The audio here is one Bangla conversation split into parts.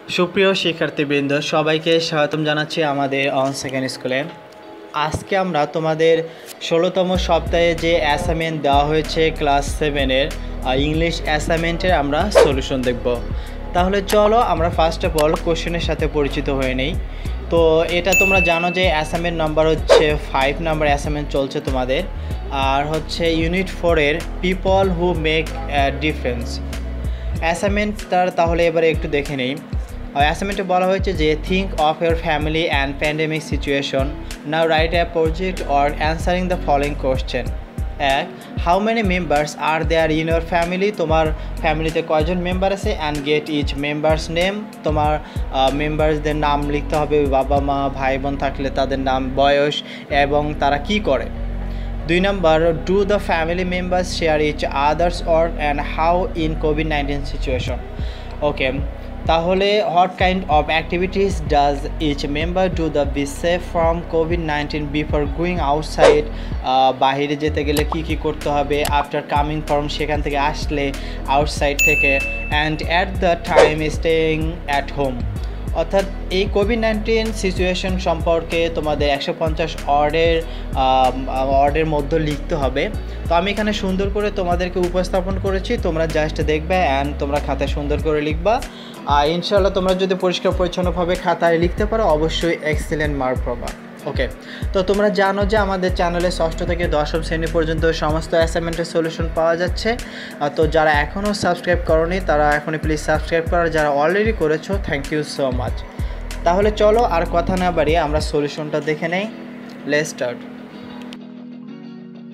সুপ্রিয় শিক্ষার্থীবৃন্দ, সবাইকে স্বাগতম জানাচ্ছি আমাদের অন সেকেন্ড স্কুলে। আজকে আমরা তোমাদের 16তম সপ্তাহে যে অ্যাসাইনমেন্ট দেওয়া হয়েছে ক্লাস 7-এর ইংলিশ অ্যাসাইনমেন্টের আমরা সলিউশন দেখব। তাহলে চলো আমরা ফার্স্ট অফ অল কোশ্চেনের সাথে পরিচিত হয়ে নেই। তো এটা তোমরা জানো যে অ্যাসাইনমেন্ট নাম্বার হচ্ছে 5 নাম্বার অ্যাসাইনমেন্ট চলছে তোমাদের, আর হচ্ছে ইউনিট 4-এর পিপল হু মেক ডিফারেন্স অ্যাসাইনমেন্টটার। তাহলে এবারে একটু দেখে নেই। অ্যাসাইনমেন্টে বলা হয়েছে যে think of your family and pandemic situation, now write a project or answering the following question. এক, how many members are there in your family, তোমার ফ্যামিলিতে কয়জন মেম্বার আছে, and get each members name, তোমার মেম্বার্সদের নাম লিখতে হবে, বাবা মা ভাই বোন থাকলে তাদের নাম, বয়স এবং তারা কি করে। 2 number, do the family members share each others or and how in কোভিড-19 সিচুয়েশন। ওকে, তাহলে what kind of activities does each member do the be safe from কোভিড-19 বিফোর গোয়িং আউটসাইড, বাহিরে যেতে গেলে কী কী করতে হবে, আফটার কামিং ফ্রম সেখান থেকে আসলে আউটসাইড থেকে, and at the time staying at home. অর্থাৎ এই কোভিড-19 সিচুয়েশন সম্পর্কে তোমাদের 150 ওয়ার্ডের মধ্যে লিখতে হবে। তো আমি এখানে সুন্দর করে তোমাদেরকে উপস্থাপন করেছি, তোমরা জাস্ট দেখবে অ্যান্ড তোমরা খাতায় সুন্দর করে লিখবা। ইনশাআল্লাহ তোমরা যদি পরিষ্কার পরিচ্ছন্নভাবে খাতায় লিখতে পারো অবশ্যই এক্সিলেন্ট মার্ক পাবা। ওকে, তো তোমরা জানো যে আমাদের চ্যানেলে 6ষ্ঠ থেকে 10ম শ্রেণী পর্যন্ত সমস্ত অ্যাসাইনমেন্টের সলিউশন পাওয়া যাচ্ছে। তো যারা এখনও সাবস্ক্রাইব করোনি তারা এখনই প্লিজ সাবস্ক্রাইব করো, যারা অলরেডি করেছো থ্যাংক ইউ সো মাচ। তাহলে চলো আর কথা না বাড়িয়ে আমরা সলিউশনটা দেখে নেই। Let's start.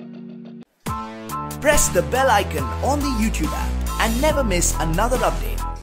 Press the bell icon on the YouTube app and never miss another update.